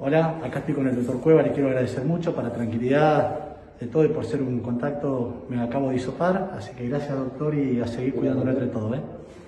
Hola, acá estoy con el doctor Cueva, le quiero agradecer mucho para tranquilidad de todo y por ser un contacto me acabo de hisopar, así que gracias doctor y a seguir cuidándonos entre todos.